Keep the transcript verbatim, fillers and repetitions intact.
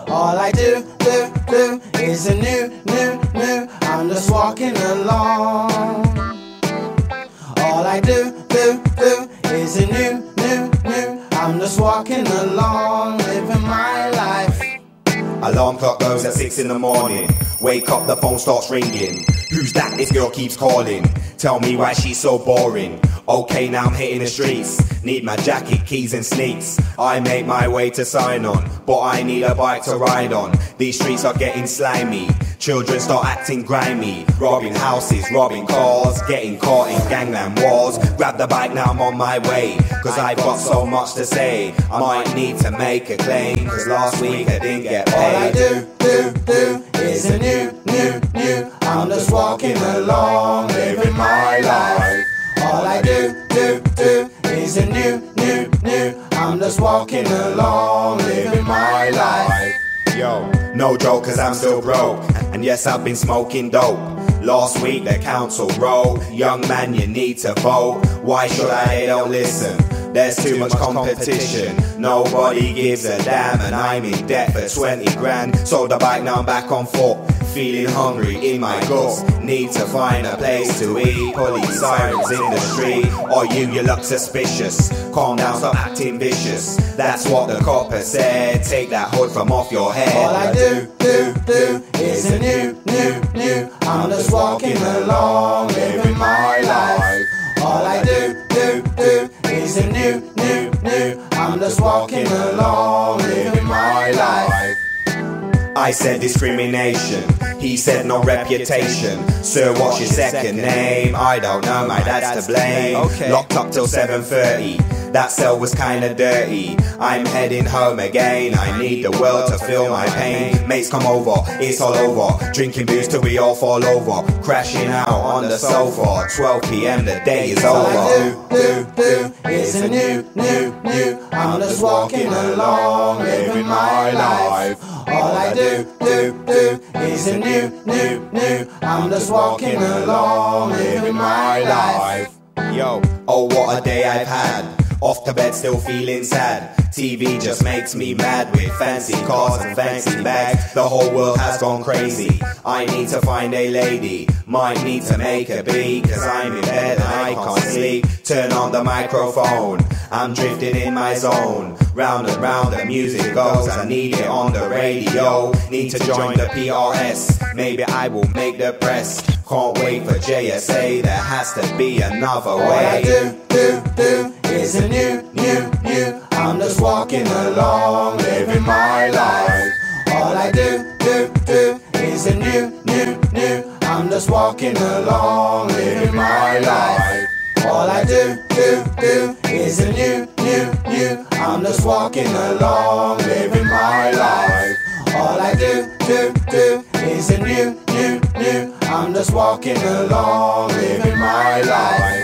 All I do, do, do is a new, new, new. I'm just walking along. All I do, do, do is a new, new, new. I'm just walking along, living my life. Alarm clock goes at six in the morning. Wake up, the phone starts ringing. Who's that? This girl keeps calling. Tell me why she's so boring. Okay, now I'm hitting the streets. Need my jacket, keys and sneaks. I make my way to sign on, but I need a bike to ride on. These streets are getting slimy. Children start acting grimy. Robbing houses, robbing cars. Getting caught in gangland wars. Grab the bike, now I'm on my way. Cause I've got so much to say. I might need to make a claim. Cause last week I didn't get paid. All I do, do, do is a new, new, new. I'm just walking along, living my life. All I do, do, do is a new, new, new. I'm just walking along, living my life. Yo, no joke, cause I'm still broke. And yes, I've been smoking dope. Last week the council wrote, young man, you need to vote. Why should I? They don't listen. There's too much competition. Nobody gives a damn. And I'm in debt for twenty grand. Sold the bike, now I'm back on foot. Feeling hungry in my guts. Need to find a place to eat. Police sirens in the street. Or you, you look suspicious. Calm down, stop acting vicious. That's what the copper said. Take that hood from off your head. All I do, do, do is a new, new, new. I'm just walking along, living my life. All I do, do, do is a new, new, new. I'm just walking along, living my life. I said discrimination, he said no reputation. Sir, what's your second name? I don't know, my dad's to blame. Okay. Locked up till seven thirty, that cell was kinda dirty. I'm heading home again, I need the world to feel my pain. Mates come over, it's all over. Drinking booze till we all fall over. Crashing out on the sofa, twelve p m the day is over. All I do, do, do is a new, new, new. I'm just walking along, living my life. All I do, do, do is a new, new, new. I'm just walking along, living my life. Yo, oh what a day I've had. Off to bed still feeling sad. T V just makes me mad with fancy cars and fancy bags. The whole world has gone crazy. I need to find a lady. Might need to make a beat. Cause I'm in bed and I can't sleep. Turn on the microphone. I'm drifting in my zone. Round and round the music goes. I need it on the radio. Need to join the P R S. Maybe I will make the press. Can't wait for J S A. There has to be another way. All I do, do, do is a new, new, new. I'm just walking along, living my life. All I do, do, do is a new, new, new. I'm just walking along, living my life. All I do, do, do is a new, new, new. I'm just walking along, living my life. All I do, do, do is a new, new, new. I'm just walking along, living my life.